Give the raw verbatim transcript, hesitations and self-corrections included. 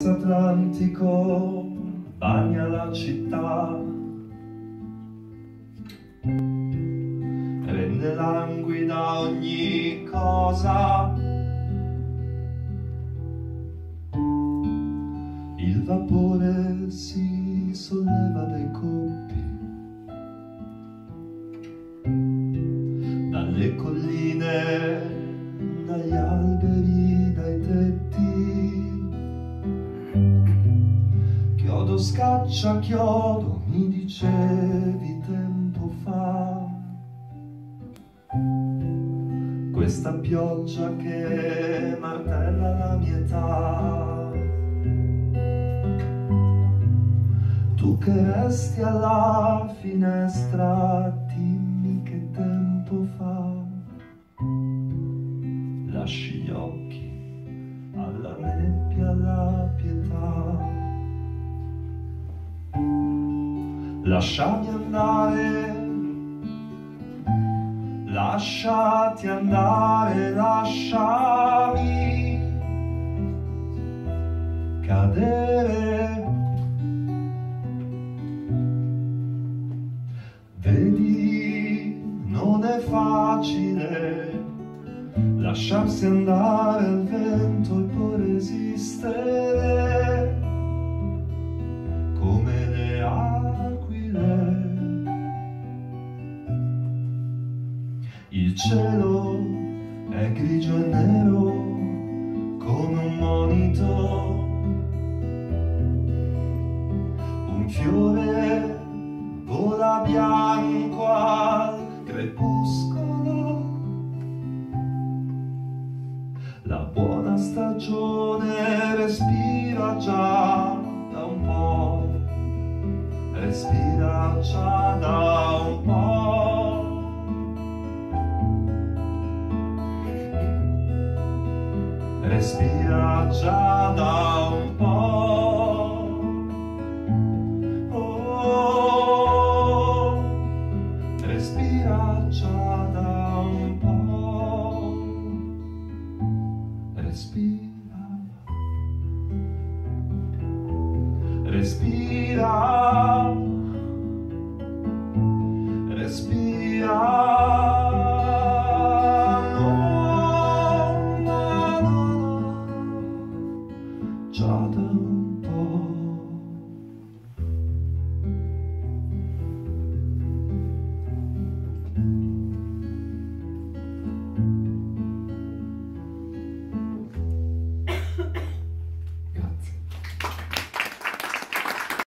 Atlantico bagna la città, rende languida ogni cosa. Il vapore si solleva dai coppi, dalle colline, dagli alberi, dai tetti. Chiodo scaccia chiodo, mi dicevi tempo fa. Questa pioggia che martella la mia età. Tu che resti alla finestra, dimmi che tempo fa. Lasci gli occhi alla nebbia, alla pietà. Lasciami andare, lasciati andare, lasciami cadere. Vedi, non è facile lasciarsi andare al vento e poi resistere come le aquile. Il cielo è grigio e nero come un monito, un fiore vola bianco al crepuscolo. La buona stagione respira già da un po', respira già da un po'. Respira già da un po'. Oh, respira già da un po'. Respira. Respira. Respira. Già da un